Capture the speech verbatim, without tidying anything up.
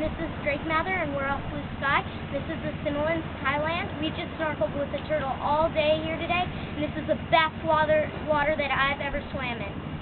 this is Drake Mather, and we're off Blue Sky. This is the Similians, Thailand. We just snorkeled with the turtle all day here today, and this is the best water water that I've ever swam in.